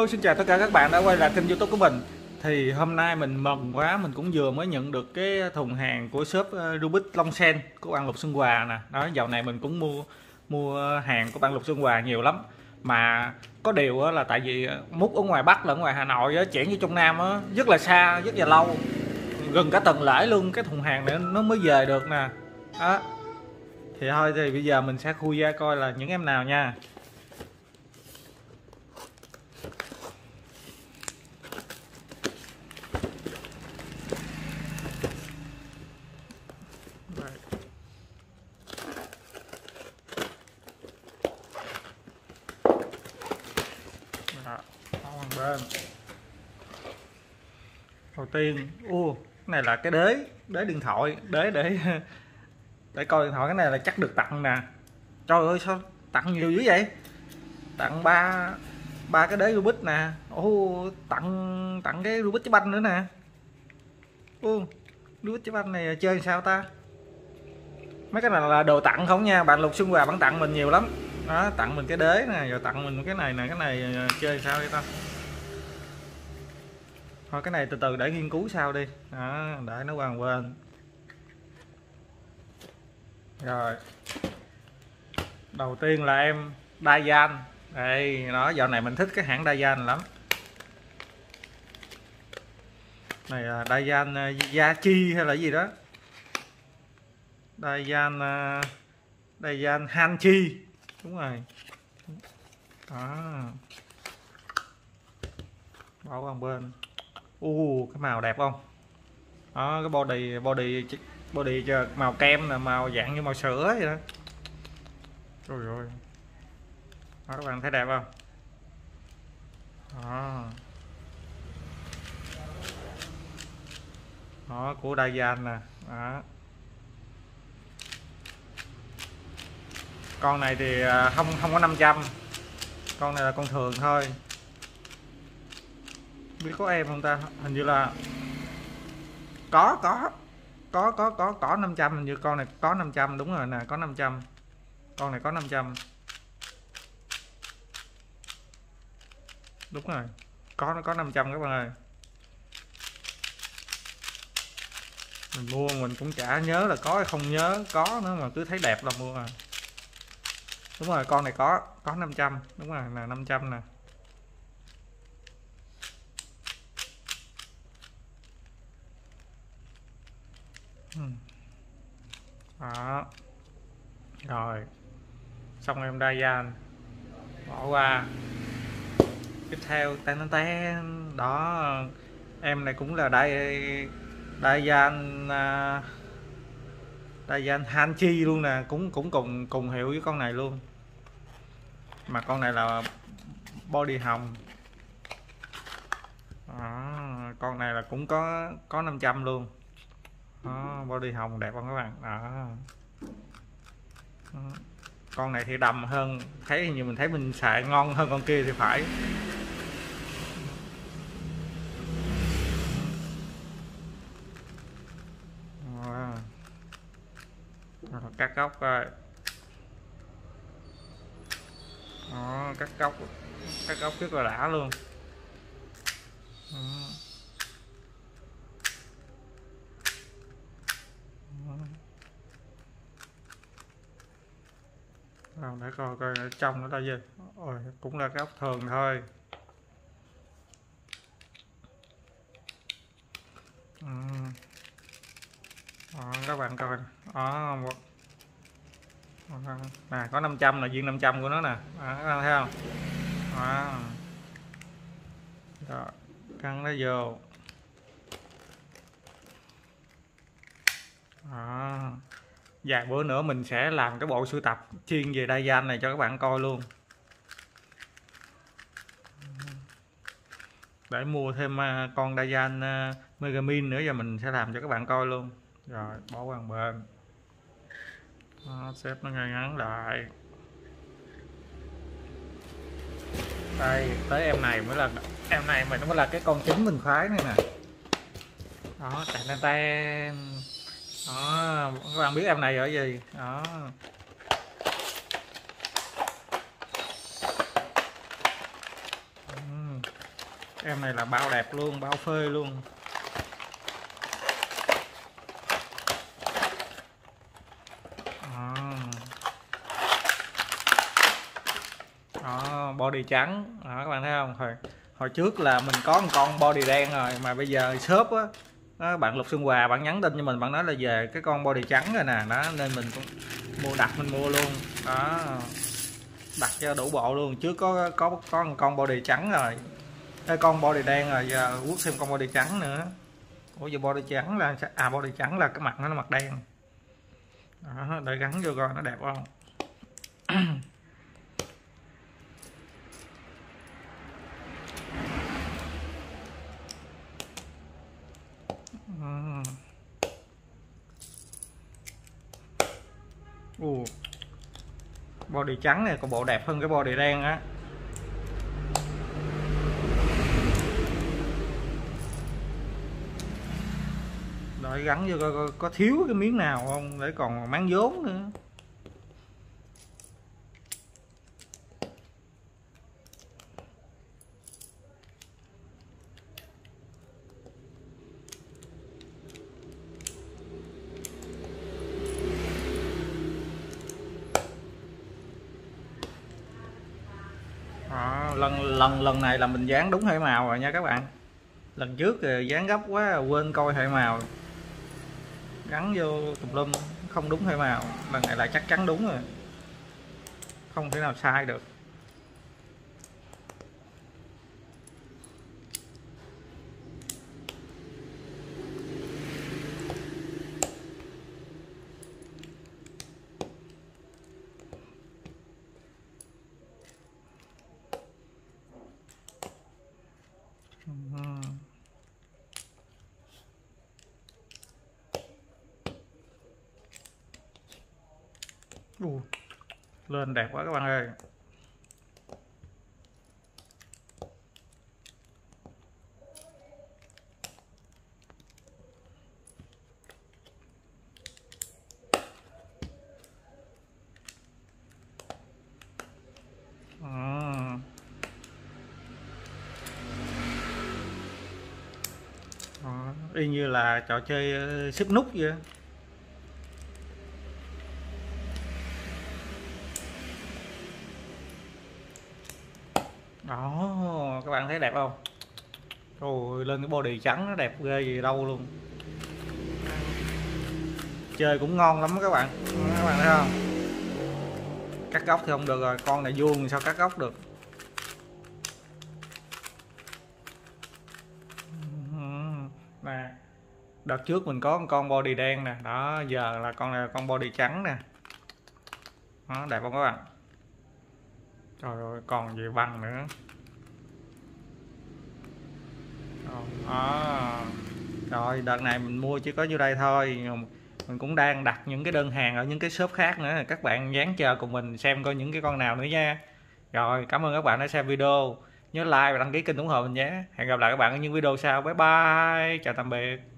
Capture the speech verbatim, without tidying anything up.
xin chào tất cả các bạn đã quay lại kênh YouTube của mình. Thì hôm nay mình mừng quá, mình cũng vừa mới nhận được cái thùng hàng của shop Rubik Long Sen của bạn Lục Xuân Hòa nè. Đó, dạo này mình cũng mua mua hàng của bạn Lục Xuân Hòa nhiều lắm. Mà có điều là tại vì múc ở ngoài Bắc là ở ngoài Hà Nội á, chuyển như trong Nam á, rất là xa, rất là lâu. Gần cả tuần lễ luôn cái thùng hàng này nó mới về được nè. Đó. Thì thôi thì bây giờ mình sẽ khui ra coi là những em nào nha. Bên đầu tiên u cái này là cái đế đế điện thoại, đế để để coi điện thoại. Cái này là chắc được tặng nè. Trời ơi sao tặng nhiều dữ vậy, tặng ba ba cái đế Rubik nè. Ô, tặng tặng cái Rubik trái banh nữa nè. Ô, Rubik trái banh này chơi sao ta? Mấy cái này là đồ tặng không nha, bạn Lục Xuân Hòa bạn tặng mình nhiều lắm đó. Tặng mình cái đế nè, rồi tặng mình cái này nè. Cái này chơi sao vậy ta? Thôi cái này từ từ để nghiên cứu sau đi đó, để nó qua một bên. Rồi đầu tiên là em Dayan đây đó, dạo này mình thích cái hãng Dayan lắm. Này là Dayan Yachi hay là gì đó, Dayan Dayan Hanchi, đúng rồi đó. Bỏ qua một bên. U uh, cái màu đẹp không đó, cái body body body màu kem là màu dạng như màu sữa vậy đó. Rồi rồi đó, các bạn thấy đẹp không đó, đó của Dayan nè đó. Con này thì không không có năm trăm, con này là con thường thôi. Biết có em không ta, hình như là có có có có có có năm trăm, hình như con này có năm trăm, đúng rồi nè, có năm trăm, con này có năm trăm, đúng rồi, có nó có năm trăm các bạn ơi. Mình mua mình cũng chả nhớ là có hay không nhớ, có nữa mà cứ thấy đẹp là mua à. Đúng rồi, con này có có năm trăm, đúng rồi là năm trăm nè. Đó rồi xong em Dayan bỏ qua. Tiếp theo ten ten đó, em này cũng là Dayan Dayan uh, Dayan Hanchi luôn nè, cũng cũng cùng cùng hiệu với con này luôn, mà con này là body hồng đó. Con này là cũng có có năm trăm luôn đó, body hồng đẹp không các bạn đó. Đó. Con này thì đầm hơn, thấy như mình thấy mình xài ngon hơn con kia thì phải. Đó. Đó, cắt góc coi đó, cắt góc cắt góc rất là đã luôn đó. Rồi để coi coi ở trong nó là gì. Ôi, cũng là góc thường thôi. Ừ. Đó, các bạn coi đó, một nè, có năm trăm là viên năm trăm của nó nè. Đó, các bạn thấy không đó. Rồi căng nó vô đó. Vài bữa nữa mình sẽ làm cái bộ sưu tập chuyên về Dayan này cho các bạn coi luôn, để mua thêm con Dayan Megamin nữa, giờ mình sẽ làm cho các bạn coi luôn. Rồi bỏ qua một bên đó, xếp nó ngay ngắn lại. Đây tới em này mới là em này mình mới là cái con chính mình khoái này nè đó. Ten ten đó, các bạn biết em này ở gì đó. Em này là bao đẹp luôn, bao phê luôn. Đó. Đó, body trắng. Đó, các bạn thấy không? Hồi, hồi trước là mình có một con body đen rồi, mà bây giờ shop á, đó, bạn Lục Xuân Hòa bạn nhắn tin cho mình, bạn nói là về cái con body trắng rồi nè, đó nên mình cũng mua, đặt mình mua luôn. Đó, đặt cho đủ bộ luôn. Trước có có có một con body trắng rồi, cái con body đen rồi, giờ quốc thêm con body trắng nữa. Ủa giờ body trắng là à body trắng là cái mặt nó là mặt đen. Đó, để gắn vô coi nó đẹp không. Ồ, body trắng này còn bộ đẹp hơn cái body đen á. Đợi gắn vô coi, coi có thiếu cái miếng nào không, để còn máng vốn nữa. Đó, lần lần lần này là mình dán đúng hệ màu rồi nha các bạn. Lần trước thì dán gấp quá quên coi hệ màu, gắn vô tùm lum không đúng hệ màu. Lần này là chắc chắn đúng rồi, không thể nào sai được. Uh, lên đẹp quá các bạn ơi. À. Đó, y như là trò chơi xếp nút vậy. Đó, các bạn thấy đẹp không? Rồi lên cái body trắng nó đẹp ghê gì đâu luôn. Chơi cũng ngon lắm các bạn. Các bạn thấy không? Cắt góc thì không được rồi, con này vuông sao cắt góc được. Nè, đợt trước mình có một con body đen nè, đó giờ là con này là con body trắng nè. Đó, đẹp không các bạn? Trời ơi, còn gì bằng nữa. Đó. Rồi đợt này mình mua chỉ có nhiêu đây thôi, mình cũng đang đặt những cái đơn hàng ở những cái shop khác nữa, các bạn dán chờ cùng mình xem coi những cái con nào nữa nha. Rồi cảm ơn các bạn đã xem video, nhớ like và đăng ký kênh ủng hộ mình nhé. Hẹn gặp lại các bạn ở những video sau. Bye bye, chào tạm biệt.